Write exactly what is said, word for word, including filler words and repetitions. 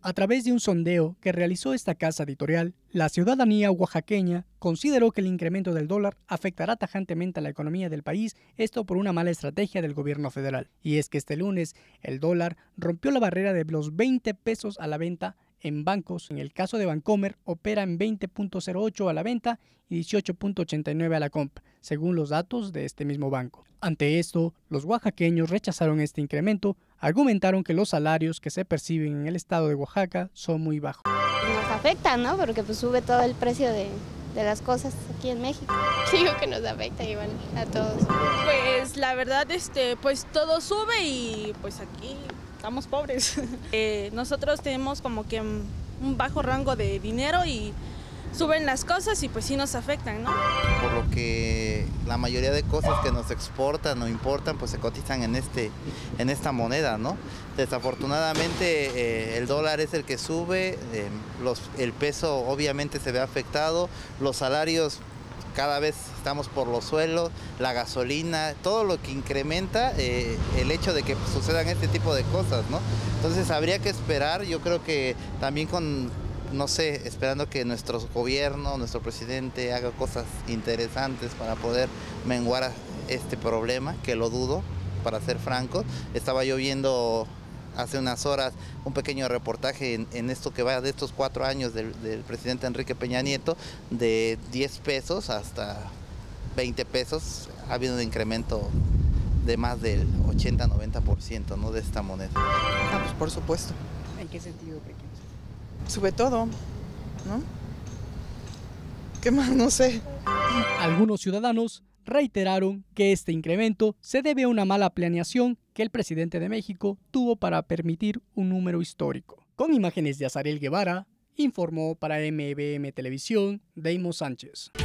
A través de un sondeo que realizó esta casa editorial, la ciudadanía oaxaqueña consideró que el incremento del dólar afectará tajantemente a la economía del país, esto por una mala estrategia del gobierno federal. Y es que este lunes el dólar rompió la barrera de los veinte pesos a la venta en bancos. En el caso de Bancomer, opera en veinte punto cero ocho a la venta y dieciocho punto ochenta y nueve a la compra, según los datos de este mismo banco. Ante esto, los oaxaqueños rechazaron este incremento, argumentaron que los salarios que se perciben en el estado de Oaxaca son muy bajos. Nos afecta, ¿no? Porque pues sube todo el precio de, de las cosas aquí en México. Digo que nos afecta igual a todos. Pues la verdad, este, pues todo sube y pues aquí estamos pobres. eh, nosotros tenemos como que un bajo rango de dinero y suben las cosas y pues sí nos afectan, ¿no? Por lo que la mayoría de cosas que nos exportan o importan pues se cotizan en, este, en esta moneda, ¿no? Desafortunadamente eh, el dólar es el que sube, eh, los, el peso obviamente se ve afectado, los salarios cada vez estamos por los suelos, la gasolina, todo lo que incrementa eh, el hecho de que sucedan este tipo de cosas, ¿no? Entonces habría que esperar, yo creo que también con, no sé, esperando que nuestro gobierno, nuestro presidente haga cosas interesantes para poder menguar este problema, que lo dudo, para ser franco. Estaba yo viendo hace unas horas un pequeño reportaje en, en esto que va de estos cuatro años del, del presidente Enrique Peña Nieto, de diez pesos hasta veinte pesos, ha habido un incremento de más del ochenta a noventa por ciento, ¿no?, de esta moneda. Ah, pues por supuesto. ¿En qué sentido, pequeño? Sube todo, ¿no? ¿Qué más? No sé. Algunos ciudadanos reiteraron que este incremento se debe a una mala planeación que el presidente de México tuvo para permitir un número histórico. Con imágenes de Azarel Guevara, informó para M B M Televisión, Deimo Sánchez.